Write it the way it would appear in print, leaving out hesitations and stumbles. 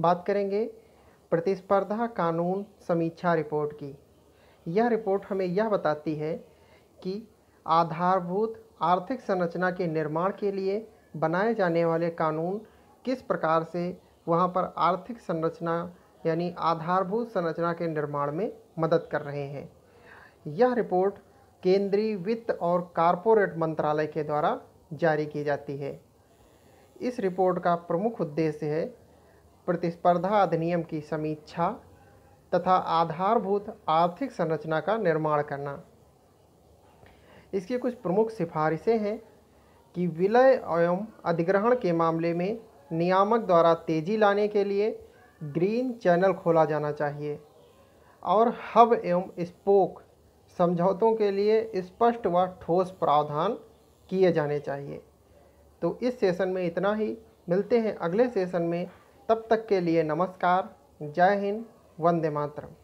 बात करेंगे प्रतिस्पर्धा कानून समीक्षा रिपोर्ट की। यह रिपोर्ट हमें यह बताती है कि आधारभूत आर्थिक संरचना के निर्माण के लिए बनाए जाने वाले कानून किस प्रकार से वहाँ पर आर्थिक संरचना यानी आधारभूत संरचना के निर्माण में मदद कर रहे हैं। यह रिपोर्ट केंद्रीय वित्त और कॉरपोरेट मंत्रालय के द्वारा जारी की जाती है। इस रिपोर्ट का प्रमुख उद्देश्य है प्रतिस्पर्धा अधिनियम की समीक्षा तथा आधारभूत आर्थिक संरचना का निर्माण करना। इसकी कुछ प्रमुख सिफारिशें हैं कि विलय एवं अधिग्रहण के मामले में नियामक द्वारा तेजी लाने के लिए ग्रीन चैनल खोला जाना चाहिए और हब एवं स्पोक समझौतों के लिए स्पष्ट व ठोस प्रावधान किए जाने चाहिए। तो इस सेशन में इतना ही। मिलते हैं अगले सेशन में। तब तक के लिए नमस्कार। जय हिंद। वंदे मातरम।